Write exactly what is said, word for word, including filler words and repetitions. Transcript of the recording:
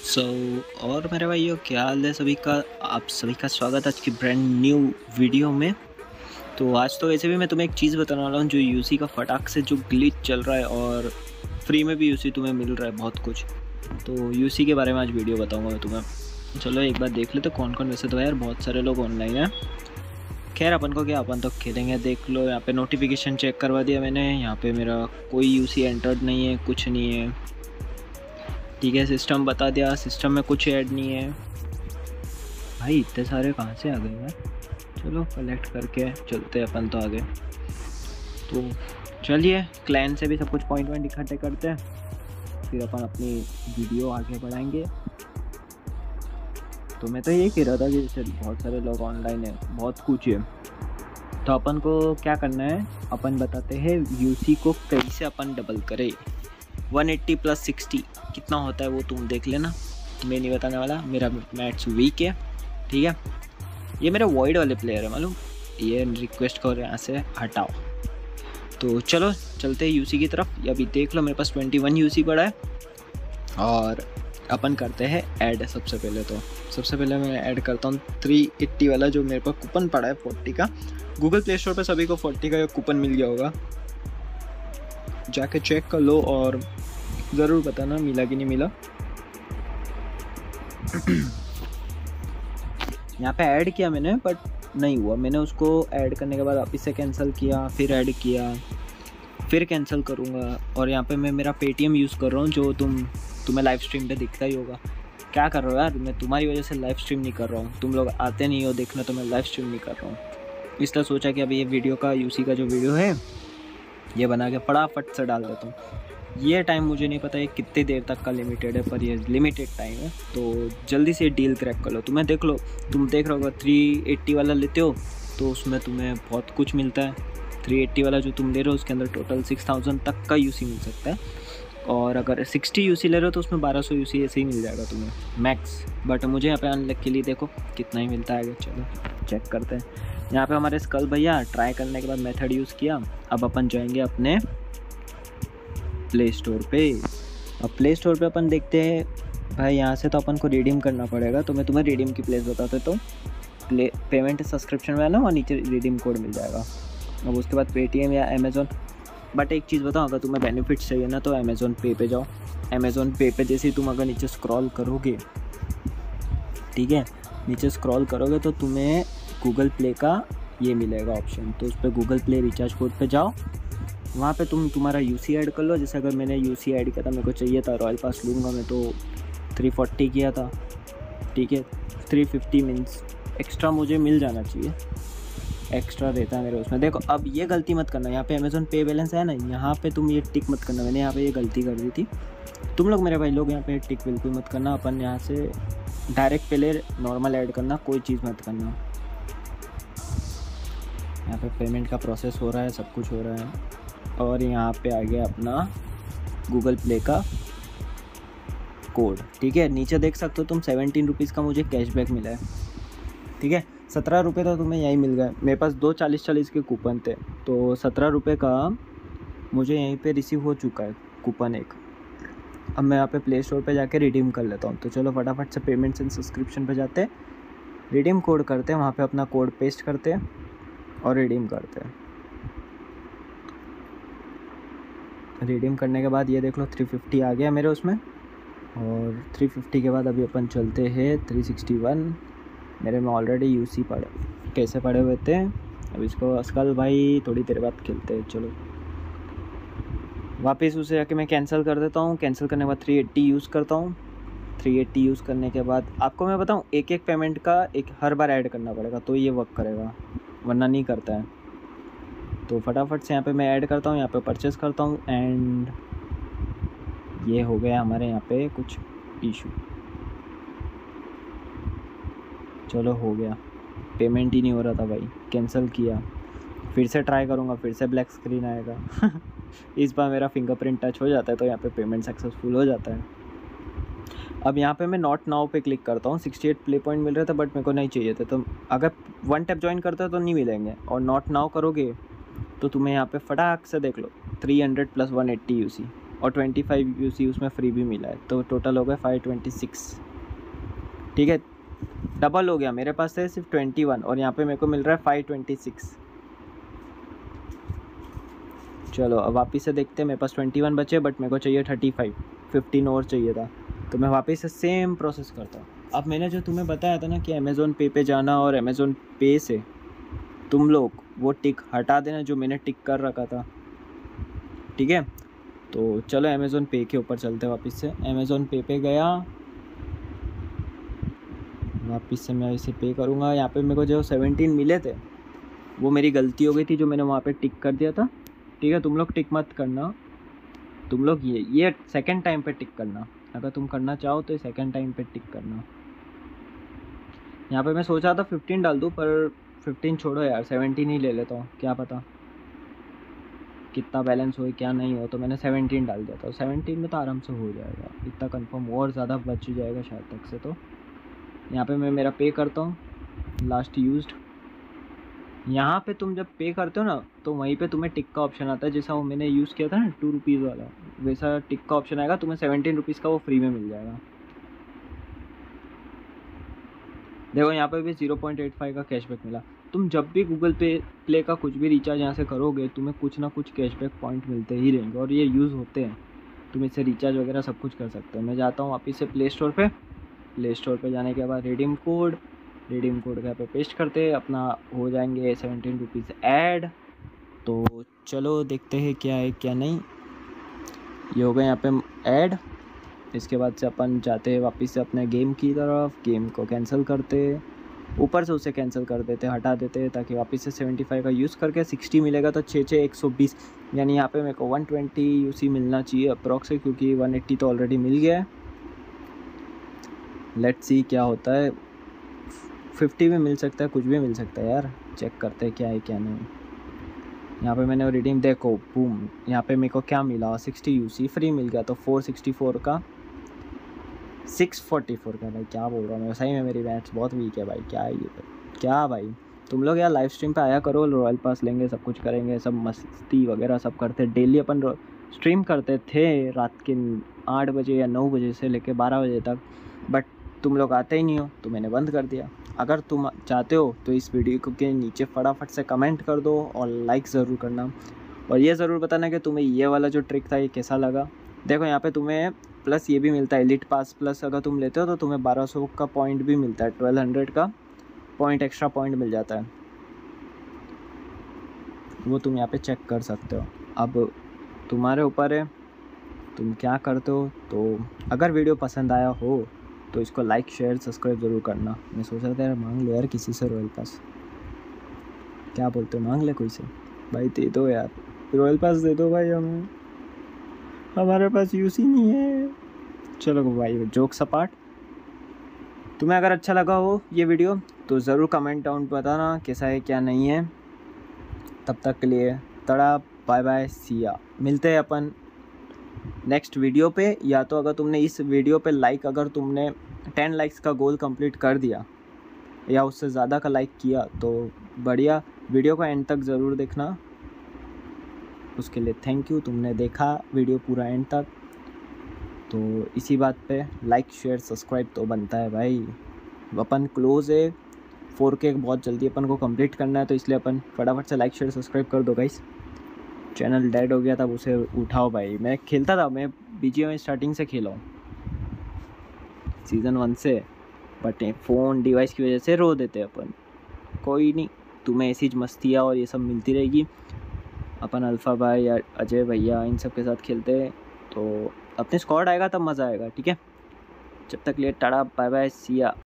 सो so, और मेरे भाइयों क्या हाल है सभी का। आप सभी का स्वागत आज की ब्रांड न्यू वीडियो में। तो आज तो वैसे भी मैं तुम्हें एक चीज़ बताने वाला हूँ जो यूसी का फटाक से जो ग्लिच चल रहा है और फ्री में भी यूसी तुम्हें मिल रहा है बहुत कुछ। तो यूसी के बारे में आज वीडियो बताऊँगा मैं तुम्हें। चलो एक बार देख लेते कौन कौन। वैसे तो यार बहुत सारे लोग ऑनलाइन हैं। खैर अपन को क्या, अपन तो खेलेंगे। देख लो यहाँ पे नोटिफिकेशन चेक करवा दिया मैंने। यहाँ पे मेरा कोई यूसी एंटर्ड नहीं है, कुछ नहीं है। ठीक है, सिस्टम बता दिया, सिस्टम में कुछ ऐड नहीं है। भाई इतने सारे कहाँ से आ गए यार। चलो कलेक्ट करके चलते हैं अपन तो आगे। तो चलिए क्लैन से भी सब कुछ पॉइंट पॉइंट इकट्ठे करते हैं, फिर अपन अपनी वीडियो आगे बढ़ाएंगे। तो मैं तो ये कह रहा था कि जैसे बहुत सारे लोग ऑनलाइन है, बहुत कुछ है, तो अपन को क्या करना है, अपन बताते हैं यूसी को कैसे अपन डबल करें। वन एट्टी प्लस सिक्सटी कितना होता है वो तुम देख लेना, मैं नहीं बताने वाला, मेरा मैथ्स वीक है। ठीक है, ये मेरे वॉइड वाले प्लेयर है मालूम, ये रिक्वेस्ट करो यहाँ से हटाओ। तो चलो चलते हैं यूसी की तरफ। अभी देख लो मेरे पास ट्वेंटी वन यूसी पड़ा है और अपन करते हैं ऐड। सबसे पहले तो सबसे पहले मैं ऐड करता हूँ थ्री एट्टी वाला जो मेरे पास कूपन पड़ा है फोर्टी का। गूगल प्ले स्टोर पर सभी को फोर्टी का कूपन मिल गया होगा, जाके चेक कर लो और ज़रूर बताना मिला कि नहीं मिला। यहाँ पे ऐड किया मैंने बट नहीं हुआ। मैंने उसको ऐड करने के बाद वापस से कैंसिल किया, फिर ऐड किया, फिर कैंसिल करूँगा। और यहाँ पे मैं मेरा पेटीएम यूज़ कर रहा हूँ जो तुम तुम्हें लाइव स्ट्रीम पे दिखता ही होगा। क्या कर रहे हो यार, मैं तुम्हारी वजह से लाइव स्ट्रीम नहीं कर रहा हूँ, तुम लोग आते नहीं हो देखना, तो मैं लाइव स्ट्रीम नहीं कर रहा हूँ। इसलिए सोचा कि अभी ये वीडियो का यूसी का जो वीडियो है ये बना के फटाफट से डाल देता हूँ। ये टाइम मुझे नहीं पता है कितनी देर तक का लिमिटेड है, पर ये लिमिटेड टाइम है, तो जल्दी से डील क्रैक कर लो। तुम्हें देख लो, तुम देख रहे हो थ्री एट्टी वाला लेते हो तो उसमें तुम्हें बहुत कुछ मिलता है। थ्री एट्टी वाला जो तुम ले रहे हो उसके अंदर टोटल सिक्स थाउजेंड तक का यूसी मिल सकता है, और अगर सिक्सटी यूसी ले रहे हो तो उसमें बारह सौ यूसी ऐसे ही मिल जाएगा तुम्हें मैक्स। बट मुझे यहाँ पे अनलक के लिए देखो कितना ही मिलता है आगे। चलो चेक करते हैं। यहाँ पे हमारे स्कल भैया ट्राई करने के बाद मेथड यूज़ किया। अब अपन जाएंगे अपने प्ले स्टोर पे। अब प्ले स्टोर पे अपन देखते हैं भाई, यहाँ से तो अपन को रिडीम करना पड़ेगा। तो मैं तुम्हें रिडीम की प्लेस बताते तो प्ले पेमेंट सब्सक्रिप्शन में है ना, और नीचे रिडीम कोड मिल जाएगा। अब उसके बाद पेटीएम या अमेज़ोन। बट एक चीज़ बताओ, अगर तुम्हें बेनिफिट्स चाहिए ना तो अमेज़ोन पे पे जाओ। अमेज़ोन पे पे जैसे ही तुम अगर नीचे स्क्रॉल करोगे, ठीक है, नीचे स्क्रॉल करोगे तो तुम्हें गूगल प्ले का ये मिलेगा ऑप्शन। तो उस पर गूगल प्ले रिचार्ज कोड पे जाओ, वहाँ पे तुम तुम्हारा यूसी ऐड कर लो। जैसे अगर मैंने यूसी ऐड किया था, मेरे को चाहिए था रॉयल पास लूँगा मैं, तो थ्री फोर्टी किया था। ठीक है, थ्री फिफ्टी मीन्स एक्स्ट्रा मुझे मिल जाना चाहिए, एक्स्ट्रा रहता है मेरे उसमें। देखो अब ये गलती मत करना, यहाँ पे अमेज़ोन पे बैलेंस है ना, यहाँ पे तुम ये टिक मत करना। मैंने यहाँ पे ये गलती कर दी थी, तुम लोग मेरे भाई लोग यहाँ पे टिक बिल्कुल मत करना। अपन यहाँ से डायरेक्ट पहले नॉर्मल ऐड करना, कोई चीज़ मत करना। यहाँ पे पेमेंट का प्रोसेस हो रहा है, सब कुछ हो रहा है। और यहाँ पे आ गया अपना गूगल प्ले का कोड। ठीक है, नीचे देख सकते हो तुम सेवनटीन रुपीज़ का मुझे कैशबैक मिला है। ठीक है, सत्रह रुपये तो तुम्हें यहीं मिल गए। मेरे पास दो चालीस चालीस के कूपन थे, तो सत्रह रुपये का मुझे यहीं पे रिसीव हो चुका है कूपन एक। अब मैं यहाँ पे प्ले स्टोर पे जाके रिडीम कर लेता हूँ। तो चलो फटाफट से पेमेंट्स एंड सब्सक्रिप्शन पे जाते हैं, रिडीम कोड करते हैं, वहाँ पे अपना कोड पेस्ट करते हैं और रिडीम करते हैं। रिडीम करने के बाद ये देख लो थ्री फिफ्टी आ गया मेरे उसमें, और थ्री फिफ्टी के बाद अभी अपन चलते हैं थ्री सिक्सटी वन। मेरे में ऑलरेडी यूसी पड़े कैसे पड़े हुए थे। अब इसको स्कल भाई थोड़ी देर बाद खेलते हैं। चलो वापस उसे जाके मैं कैंसिल कर देता हूँ। कैंसिल करने के बाद थ्री एट्टी यूज़ करता हूँ। थ्री एट्टी यूज़ करने के बाद आपको मैं बताऊँ, एक एक पेमेंट का एक हर बार ऐड करना पड़ेगा तो ये वर्क करेगा, वरना नहीं करता है। तो फटाफट से यहाँ पे मैं ऐड करता हूँ, यहाँ पे परचेस करता हूँ, एंड ये हो गया हमारे यहाँ पे कुछ इशू। चलो हो गया, पेमेंट ही नहीं हो रहा था भाई, कैंसिल किया, फिर से ट्राई करूँगा, फिर से ब्लैक स्क्रीन आएगा। इस बार मेरा फिंगरप्रिंट टच हो जाता है तो यहाँ पे पेमेंट सक्सेसफुल हो जाता है। अब यहाँ पे मैं नॉट नाउ पे क्लिक करता हूँ। सिक्सटी एट प्ले पॉइंट मिल रहे थे बट मेरे को नहीं चाहिए थे, तो अगर वन टैप ज्वाइन करते हो तो नहीं मिलेंगे, और नॉट नाउ करोगे तो तुम्हें यहाँ पे फटाक से देख लो three hundred plus one eighty UC और ट्वेंटी फाइव यूसी उसमें फ्री भी मिला है, तो टोटल हो गया फाइव ट्वेंटी सिक्स। ठीक है, डबल हो गया। मेरे पास है सिर्फ ट्वेंटी वन और यहाँ पे मेरे को मिल रहा है फाइव ट्वेंटी सिक्स। चलो अब वापस से देखते हैं। मेरे पास ट्वेंटी वन बचे बट मेरे को चाहिए थर्टी फाइव, फिफ्टीन और चाहिए था, तो मैं वापस से सेम प्रोसेस करता हूँ। अब मैंने जो तुम्हें बताया था ना कि अमेज़ोन पे पे जाना और अमेज़ोन पे से तुम लोग वो टिक हटा देना जो मैंने टिक कर रखा था। ठीक है, तो चलो अमेज़ोन पे के ऊपर चलते हैं वापस से। अमेज़ोन पे पे गया, वापस से मैं इसे पे करूँगा। यहाँ पे मेरे को जो सेवनटीन मिले थे वो मेरी गलती हो गई थी जो मैंने वहाँ पे टिक कर दिया था। ठीक है, तुम लोग टिक मत करना, तुम लोग ये ये सेकंड टाइम पे टिक करना। अगर तुम करना चाहो तो सेकंड टाइम पे टिक करना। यहाँ पे मैं सोचा था फिफ्टीन डाल दूँ, पर फिफ्टीन छोड़ो यार, सेवनटीन ही ले लेता हूँ, क्या पता कितना बैलेंस हो क्या नहीं हो। तो मैंने सेवनटीन डाल दिया था, सेवनटीन में तो आराम से हो जाएगा, इतना कंफर्म, और ज़्यादा बच जाएगा शायद तक से। तो यहाँ पे मैं मेरा पे करता हूँ, लास्ट यूज्ड। यहाँ पे तुम जब पे करते हो ना तो वहीं पे तुम्हें टिक का ऑप्शन आता है, जैसा वो मैंने यूज़ किया था ना टू रुपीज़ वाला, वैसा टिक का ऑप्शन आएगा, तुम्हें सेवनटीन रुपीज़ का वो फ्री में मिल जाएगा। देखो यहाँ पे भी ज़ीरो पॉइंट एट फाइव का कैशबैक मिला। तुम जब भी गूगल पे प्ले का कुछ भी रिचार्ज यहाँ से करोगे तुम्हें कुछ ना कुछ कैशबैक पॉइंट मिलते ही रहेंगे और ये यूज़ होते हैं। तुम इससे रिचार्ज वगैरह सब कुछ कर सकते हो। मैं जाता हूँ वापस से प्ले स्टोर पे। प्ले स्टोर पे जाने के बाद रिडीम कोड रिडीम कोड यहाँ पे पेस्ट करते अपना हो जाएंगे सेवनटीन रुपीज़ ऐड। तो चलो देखते हैं क्या है क्या नहीं। ये हो गए यहाँ पे ऐड। इसके बाद से अपन जाते हैं वापस से अपने गेम की तरफ, गेम को कैंसिल करते, ऊपर से उसे कैंसिल कर देते, हटा देते, ताकि वापस से सेवेंटी फाइव का यूज़ करके सिक्सटी मिलेगा तो छः छः एक सौ बीस, यानी यहाँ पे मेरे को वन ट्वेंटी यूसी मिलना चाहिए अप्रॉक्स, क्योंकि वन एट्टी तो ऑलरेडी मिल गया है। लेट्स सी क्या होता है, फिफ्टी भी मिल सकता है, कुछ भी मिल सकता है यार, चेक करते हैं क्या है क्या नहीं। यहाँ पे मैंने रिडीम, देखो बूम, यहाँ पे मेरे को क्या मिला, सिक्सटी यूसी फ्री मिल गया, तो फोर सिक्सटी फोर का सिक्स फोर्टी फोर का। भाई क्या बोल रहा हूँ मैं, सही में मेरी मैथ्स बहुत वीक है भाई। क्या है ये क्या भाई, तुम लोग यार लाइव स्ट्रीम पे आया करो, रॉयल पास लेंगे, सब कुछ करेंगे, सब मस्ती वगैरह सब करते। डेली अपन स्ट्रीम करते थे रात के आठ बजे या नौ बजे से लेके बारह बजे तक, बट तुम लोग आते ही नहीं हो तो मैंने बंद कर दिया। अगर तुम चाहते हो तो इस वीडियो के नीचे फटाफट से कमेंट कर दो और लाइक ज़रूर करना, और ये ज़रूर बताना कि तुम्हें ये वाला जो ट्रिक था ये कैसा लगा। देखो यहाँ पे तुम्हें प्लस ये भी मिलता है, एलिट पास प्लस अगर तुम लेते हो तो तुम्हें बारह सौ का पॉइंट भी मिलता है, ट्वेल्व हंड्रेड का पॉइंट, एक्स्ट्रा पॉइंट मिल जाता है, वो तुम यहाँ पे चेक कर सकते हो। अब तुम्हारे ऊपर है तुम क्या करते हो। तो अगर वीडियो पसंद आया हो तो इसको लाइक शेयर सब्सक्राइब ज़रूर करना। मैं सोच रहा था यार मांग लो यार किसी से रॉयल पास, क्या बोलते हो, मांग ले कोई से, भाई दे दो यार, रॉयल पास दे दो भाई, हमें हमारे पास यूसी नहीं है। चलो भाई जोक्स अपार्ट, तुम्हें अगर अच्छा लगा हो ये वीडियो तो ज़रूर कमेंट डाउन बताना कैसा है क्या नहीं है। तब तक के लिए तड़ा बाय बाय सिया, मिलते हैं अपन नेक्स्ट वीडियो पे। या तो अगर तुमने इस वीडियो पे लाइक, अगर तुमने टेन लाइक्स का गोल कंप्लीट कर दिया या उससे ज़्यादा का लाइक किया तो बढ़िया, वीडियो को एंड तक ज़रूर देखना, उसके लिए थैंक यू। तुमने देखा वीडियो पूरा एंड तक, तो इसी बात पे लाइक शेयर सब्सक्राइब तो बनता है भाई। अपन क्लोज है, फोर के बहुत जल्दी अपन को कंप्लीट करना है, तो इसलिए अपन फटाफट से लाइक शेयर सब्सक्राइब कर दो गाइस। चैनल डेड हो गया था उसे उठाओ भाई, मैं खेलता था, मैं बीजीएमआई स्टार्टिंग से खेला हूँ सीज़न वन से, बट फ़ोन डिवाइस की वजह से रो देते अपन। कोई नहीं, तुम्हें ऐसी मस्तियाँ और ये सब मिलती रहेगी। अपन अल्फ़ा भाई या अजय भैया इन सब के साथ खेलते हैं, तो अपने स्क्वाड आएगा तब मज़ा आएगा। ठीक है, जब तक लिए टाटा बाय बाय सिया।